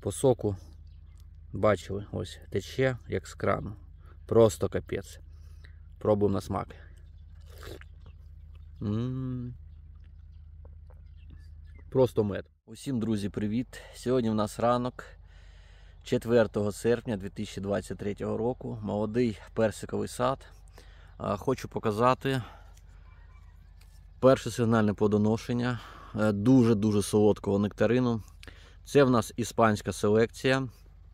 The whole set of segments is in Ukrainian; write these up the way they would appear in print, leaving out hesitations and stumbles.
По соку, бачили, ось тече як з крану. Просто капець. Пробуємо на смак. Просто мед. Усім, друзі, привіт! Сьогодні в нас ранок 4 серпня 2023 року. Молодий персиковий сад. Хочу показати перше сигнальне плодоношення дуже-дуже солодкого нектарину. Це в нас іспанська селекція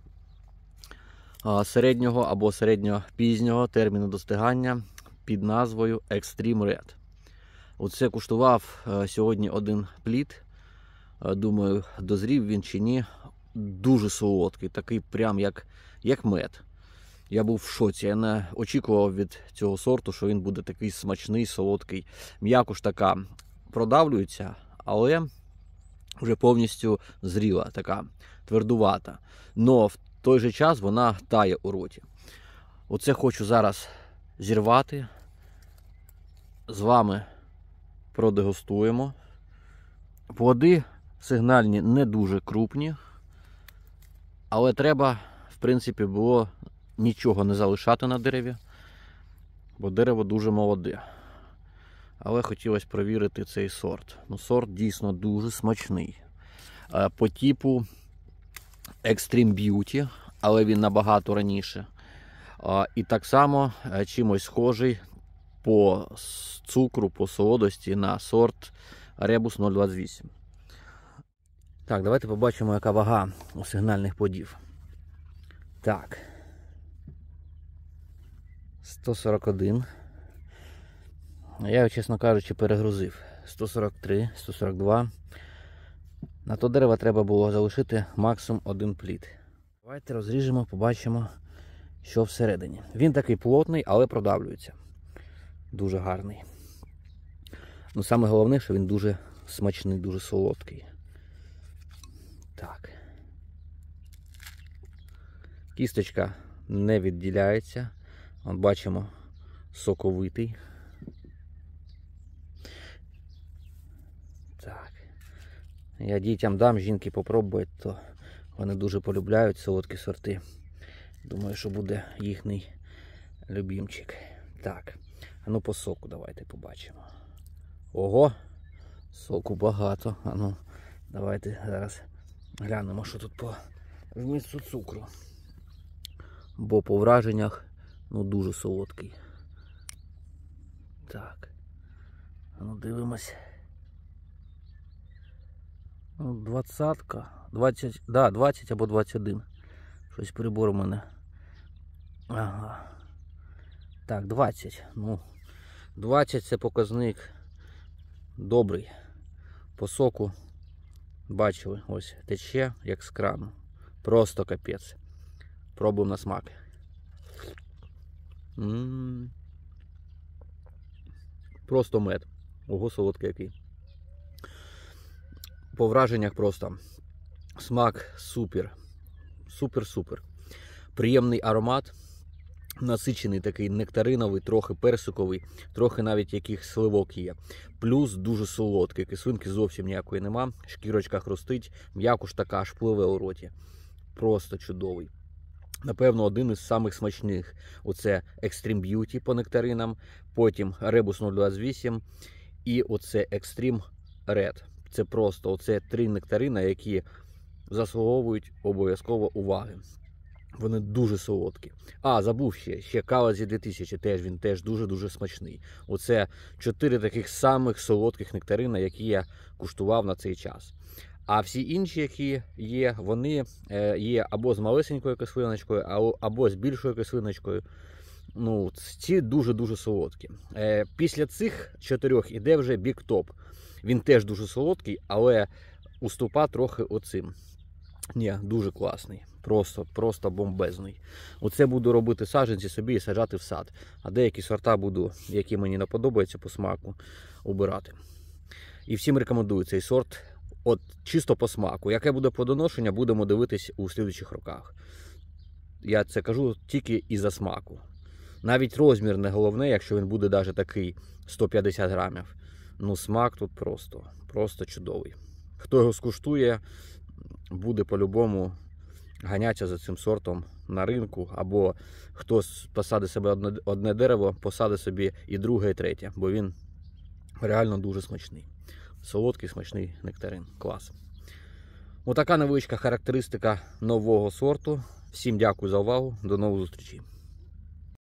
середнього або середньо-пізнього терміну достигання під назвою Extreme Red. Оце куштував сьогодні один плід. Думаю, дозрів він чи ні. Дуже солодкий, такий прям як мед. Я був в шоці, я не очікував від цього сорту, що він буде такий смачний, солодкий. М'якуш така продавлюється, але вже повністю зріла, така твердувата. Но в той же час вона тає у роті. Оце хочу зараз зірвати. З вами продегустуємо. Плоди сигнальні не дуже крупні, але треба, в принципі, було нічого не залишати на дереві, бо дерево дуже молоде. Але хотілося перевірити цей сорт. Ну, сорт дійсно дуже смачний. По типу Extreme Beauty, але він набагато раніше. І так само чимось схожий по цукру, по солодості на сорт Rebus 028. Так, давайте побачимо, яка вага у сигнальних плодів. Так. 141. Я його, чесно кажучи, перегрузив. 143, 142. На то дерево треба було залишити максимум один плід. Давайте розріжемо, побачимо, що всередині. Він такий плотний, але продавлюється. Дуже гарний. Ну, саме головне, що він дуже смачний, дуже солодкий. Так. Кісточка не відділяється. От бачимо, соковитий. Так. Я дітям дам, жінки попробують, то вони дуже полюбляють солодкі сорти. Думаю, що буде їхній любимчик. Так. А ну по соку давайте побачимо. Ого! Соку багато. А ну, давайте зараз глянемо, що тут по вмісту цукру. Бо по враженнях, ну, дуже солодкий. Так. А ну, дивимось. Ну, 20-ка. 20, да, 20 або 21. Щось прибор у мене. Ага. Так, 20. Ну, 20 це показник добрий. По соку, бачили, ось тече як з крану. Просто капець. Пробуємо на смак. Просто мед. Ого, солодкий який. По враженнях просто. Смак супер. Супер-супер. Приємний аромат. Насичений такий нектариновий, трохи персиковий, трохи навіть яких сливок є. Плюс дуже солодкий, кислинки зовсім ніякої нема. Шкірочка хрустить, м'якуш така аж пливе у роті. Просто чудовий. Напевно, один із самих смачних. Оце Extreme Beauty по нектаринам, потім Rebus 028 і оце Extreme Red. Це просто оце 3 нектарина, які заслуговують обов'язково уваги. Вони дуже солодкі. А, забув ще Калазі 2000, він теж дуже-дуже смачний. Оце 4 таких самих солодких нектарина, які я куштував на цей час. А всі інші, які є, вони є або з малесенькою кислиночкою, або з більшою кислиночкою. Ну, ці дуже-дуже солодкі. Після цих 4 іде вже Big Top. Він теж дуже солодкий, але уступа трохи оцим. Ні, дуже класний. Просто бомбезний. Оце буду робити саджанці собі і саджати в сад. А деякі сорта буду, які мені не подобаються по смаку, обирати. І всім рекомендую цей сорт. От чисто по смаку. Яке буде плодоношення, будемо дивитись у слідуючих роках. Я це кажу тільки із-за смаку. Навіть розмір не головне, якщо він буде навіть такий 150 грамів. Ну, смак тут просто чудовий. Хто його скуштує, буде по-любому ганяться за цим сортом на ринку, або хтось посадить себе одне дерево, посадить собі і друге, і третє, бо він реально дуже смачний. Солодкий, смачний нектарин. Клас. Отака невеличка характеристика нового сорту. Всім дякую за увагу. До нових зустрічей.